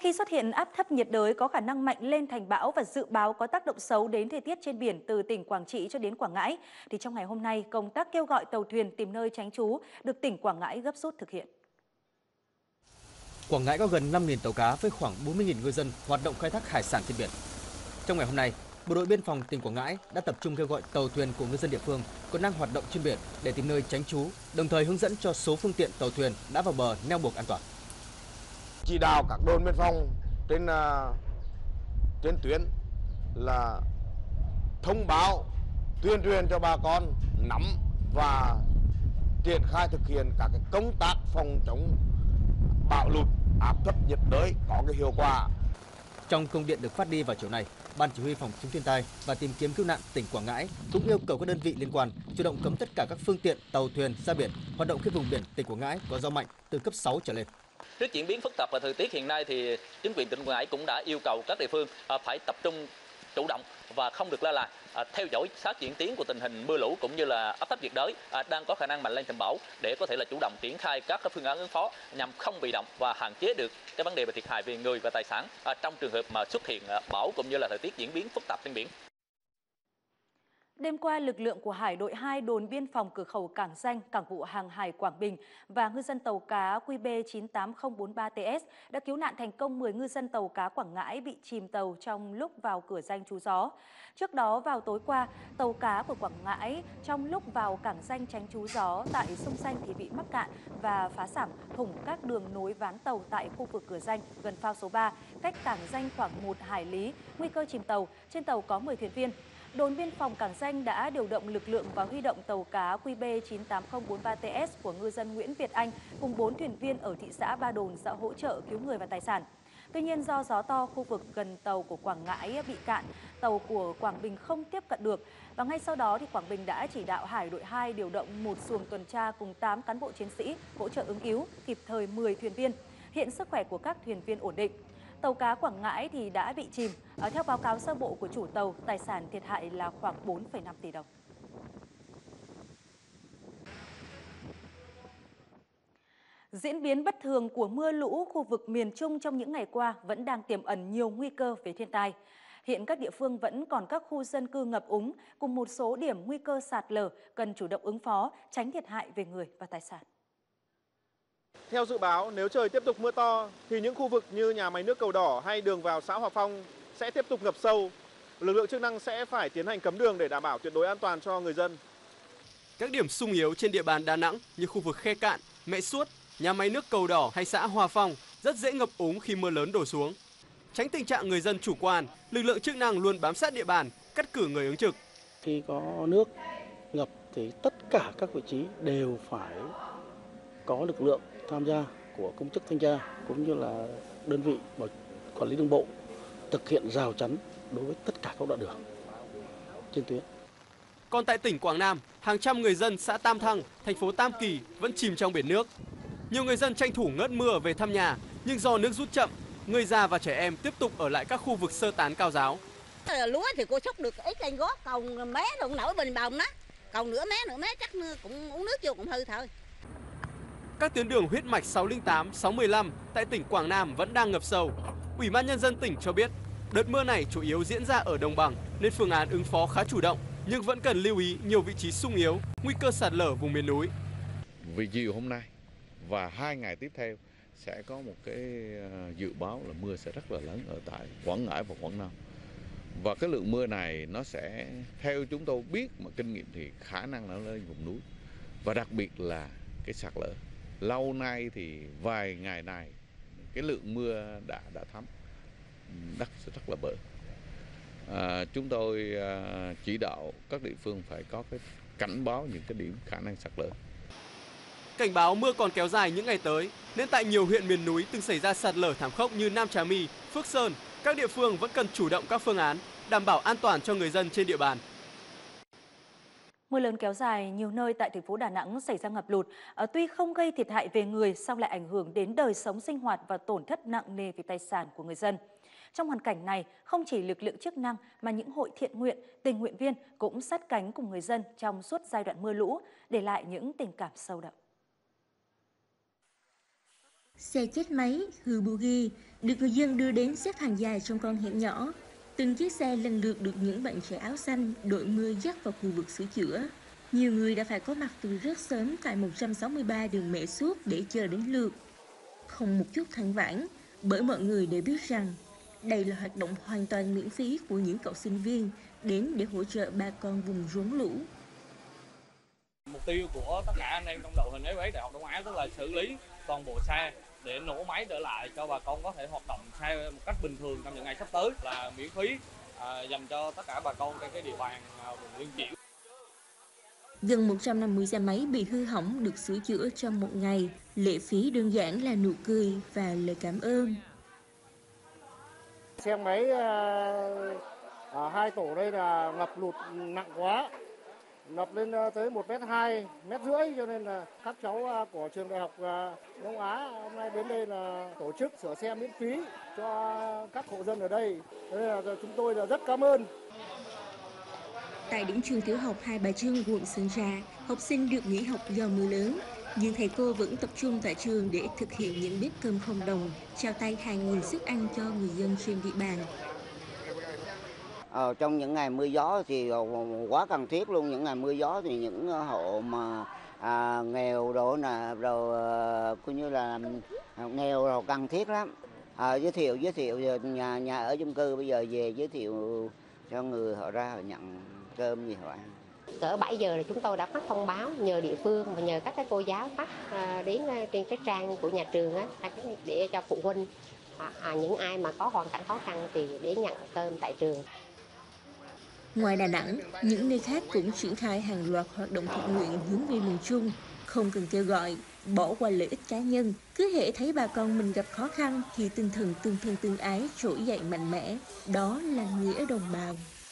khi xuất hiện áp thấp nhiệt đới có khả năng mạnh lên thành bão và dự báo có tác động xấu đến thời tiết trên biển từ tỉnh Quảng Trị cho đến Quảng Ngãi, thì trong ngày hôm nay, công tác kêu gọi tàu thuyền tìm nơi tránh trú được tỉnh Quảng Ngãi gấp rút thực hiện. Quảng Ngãi có gần 5.000 tàu cá với khoảng 40.000 ngư dân hoạt động khai thác hải sản trên biển. Trong ngày hôm nay, Bộ đội Biên phòng tỉnh Quảng Ngãi đã tập trung kêu gọi tàu thuyền của ngư dân địa phương còn đang hoạt động trên biển để tìm nơi tránh trú, đồng thời hướng dẫn cho số phương tiện tàu thuyền đã vào bờ neo buộc an toàn. Chỉ đạo các đồn biên phòng trên tuyến là thông báo tuyên truyền cho bà con nắm và triển khai thực hiện các công tác phòng chống bão lụt, áp thấp nhiệt đới có cái hiệu quả. Trong công điện được phát đi vào chiều nay, Ban Chỉ huy phòng chống thiên tai và tìm kiếm cứu nạn tỉnh Quảng Ngãi cũng yêu cầu các đơn vị liên quan chủ động cấm tất cả các phương tiện tàu thuyền ra biển hoạt động khi vùng biển tỉnh Quảng Ngãi có gió mạnh từ cấp 6 trở lên. Trước diễn biến phức tạp và thời tiết hiện nay thì chính quyền tỉnh Quảng Ngãi cũng đã yêu cầu các địa phương phải tập trung chủ động và không được lơ là, theo dõi sát diễn tiến của tình hình mưa lũ cũng như là áp thấp nhiệt đới đang có khả năng mạnh lên thành bão để có thể là chủ động triển khai các phương án ứng phó nhằm không bị động và hạn chế được cái vấn đề về thiệt hại về người và tài sản trong trường hợp mà xuất hiện bão cũng như là thời tiết diễn biến phức tạp trên biển. Đêm qua, lực lượng của Hải đội 2 đồn biên phòng cửa khẩu Cảng Danh, Cảng vụ hàng hải Quảng Bình và ngư dân tàu cá QB 98043TS đã cứu nạn thành công 10 ngư dân tàu cá Quảng Ngãi bị chìm tàu trong lúc vào cửa danh trú gió. Trước đó, vào tối qua, tàu cá của Quảng Ngãi trong lúc vào Cảng Danh tránh trú gió tại sông Danh thì bị mắc cạn và phá sản thủng các đường nối ván tàu tại khu vực cửa danh gần phao số 3, cách Cảng Danh khoảng 1 hải lý, nguy cơ chìm tàu. Trên tàu có 10 thuyền viên. Đồn biên phòng Cảng Danh đã điều động lực lượng và huy động tàu cá QB 98043TS của ngư dân Nguyễn Việt Anh cùng 4 thuyền viên ở thị xã Ba Đồn ra hỗ trợ cứu người và tài sản. Tuy nhiên, do gió to, khu vực gần tàu của Quảng Ngãi bị cạn, tàu của Quảng Bình không tiếp cận được. Và ngay sau đó, thì Quảng Bình đã chỉ đạo Hải đội 2 điều động một xuồng tuần tra cùng 8 cán bộ chiến sĩ hỗ trợ ứng cứu, kịp thời 10 thuyền viên. Hiện sức khỏe của các thuyền viên ổn định. Tàu cá Quảng Ngãi thì đã bị chìm. Theo báo cáo sơ bộ của chủ tàu, tài sản thiệt hại là khoảng 4,5 tỷ đồng. Diễn biến bất thường của mưa lũ khu vực miền Trung trong những ngày qua vẫn đang tiềm ẩn nhiều nguy cơ về thiên tai. Hiện các địa phương vẫn còn các khu dân cư ngập úng cùng một số điểm nguy cơ sạt lở cần chủ động ứng phó, tránh thiệt hại về người và tài sản. Theo dự báo, nếu trời tiếp tục mưa to thì những khu vực như nhà máy nước Cầu Đỏ hay đường vào xã Hòa Phong sẽ tiếp tục ngập sâu. Lực lượng chức năng sẽ phải tiến hành cấm đường để đảm bảo tuyệt đối an toàn cho người dân. Các điểm xung yếu trên địa bàn Đà Nẵng như khu vực Khe Cạn, Mẹ Suốt, nhà máy nước Cầu Đỏ hay xã Hòa Phong rất dễ ngập úng khi mưa lớn đổ xuống. Tránh tình trạng người dân chủ quan, lực lượng chức năng luôn bám sát địa bàn, cắt cử người ứng trực. Khi có nước ngập thì tất cả các vị trí đều phải có lực lượng tham gia của công chức thanh tra cũng như là đơn vị quản lý đường bộ thực hiện rào chắn đối với tất cả các đoạn đường trên tuyến. Còn tại tỉnh Quảng Nam, hàng trăm người dân xã Tam Thăng, thành phố Tam Kỳ vẫn chìm trong biển nước. Nhiều người dân tranh thủ ngớt mưa về thăm nhà, nhưng do nước rút chậm, người già và trẻ em tiếp tục ở lại các khu vực sơ tán cao ráo. Lúa thì cô xúc được ít lên gót, còn mé đụng nổi bình bồng đó, còn nửa mé chắc cũng uống nước vô cũng hư thôi. Các tuyến đường huyết mạch 608, 615 tại tỉnh Quảng Nam vẫn đang ngập sâu. Ủy ban Nhân dân tỉnh cho biết, đợt mưa này chủ yếu diễn ra ở đồng bằng nên phương án ứng phó khá chủ động, nhưng vẫn cần lưu ý nhiều vị trí sung yếu, nguy cơ sạt lở vùng miền núi. Vì chiều hôm nay và 2 ngày tiếp theo sẽ có một cái dự báo là mưa sẽ rất là lớn ở tại Quảng Ngãi và Quảng Nam. Và cái lượng mưa này nó sẽ, theo chúng tôi biết mà kinh nghiệm thì khả năng nó lên vùng núi. Và đặc biệt là cái sạt lở. Lâu nay thì vài ngày này cái lượng mưa đã thấm, đất sẽ rất là bờ. Chúng tôi chỉ đạo các địa phương phải có cái cảnh báo những cái điểm khả năng sạt lở. Cảnh báo mưa còn kéo dài những ngày tới nên tại nhiều huyện miền núi từng xảy ra sạt lở thảm khốc như Nam Trà My, Phước Sơn, các địa phương vẫn cần chủ động các phương án đảm bảo an toàn cho người dân trên địa bàn. Mưa lớn kéo dài, nhiều nơi tại thành phố Đà Nẵng xảy ra ngập lụt. Tuy không gây thiệt hại về người, song lại ảnh hưởng đến đời sống sinh hoạt và tổn thất nặng nề về tài sản của người dân. Trong hoàn cảnh này, không chỉ lực lượng chức năng mà những hội thiện nguyện, tình nguyện viên cũng sát cánh cùng người dân trong suốt giai đoạn mưa lũ, để lại những tình cảm sâu đậm. Xe chết máy, hư bogie được người dân đưa đến xếp hàng dài trong con hẻm nhỏ. Từng chiếc xe lần lượt được những bạn trẻ áo xanh đội mưa dắt vào khu vực sửa chữa. Nhiều người đã phải có mặt từ rất sớm tại 163 đường Mẹ Suốt để chờ đến lượt. Không một chút than vãn, bởi mọi người đều biết rằng đây là hoạt động hoàn toàn miễn phí của những cậu sinh viên đến để hỗ trợ bà con vùng rốn lũ. Mục tiêu của tất cả anh em trong đội hình FS Đại học Đông Á tức là xử lý toàn bộ xe để nổ máy trở lại cho bà con có thể hoạt động xe một cách bình thường trong những ngày sắp tới, là miễn phí dành cho tất cả bà con trên cái địa bàn vùng Liên Chiểu. Gần 150 xe máy bị hư hỏng được sửa chữa trong một ngày. Lệ phí đơn giản là nụ cười và lời cảm ơn. Xe máy hai tổ đây là ngập lụt nặng quá, ngập lên tới 1,2 mét, cho nên là các cháu của trường Đại học Đông Á hôm nay đến đây là tổ chức sửa xe miễn phí cho các hộ dân ở đây. Thế là chúng tôi là rất cảm ơn. Tại điểm trường tiểu học Hai Bà Trưng, quận Sơn Trà, học sinh được nghỉ học do mưa lớn, nhưng thầy cô vẫn tập trung tại trường để thực hiện những bếp cơm không đồng, trao tay hàng nghìn suất ăn cho người dân trên địa bàn. Trong những ngày mưa gió thì quá cần thiết luôn. Những ngày mưa gió thì những hộ mà nghèo đồ nè, rồi coi như là nghèo rồi cần thiết lắm. Giới thiệu nhà ở chung cư bây giờ về giới thiệu cho người họ ra họ nhận cơm gì họ ăn. Cỡ 7 giờ là chúng tôi đã phát thông báo nhờ địa phương và nhờ các cô giáo phát đến trên cái trang của nhà trường để cho phụ huynh những ai mà có hoàn cảnh khó khăn thì để nhận cơm tại trường. Ngoài Đà Nẵng, những nơi khác cũng triển khai hàng loạt hoạt động thiện nguyện hướng về miền Trung, không cần kêu gọi, bỏ qua lợi ích cá nhân. Cứ hễ thấy bà con mình gặp khó khăn thì tinh thần tương thân tương ái trỗi dậy mạnh mẽ, đó là nghĩa đồng bào.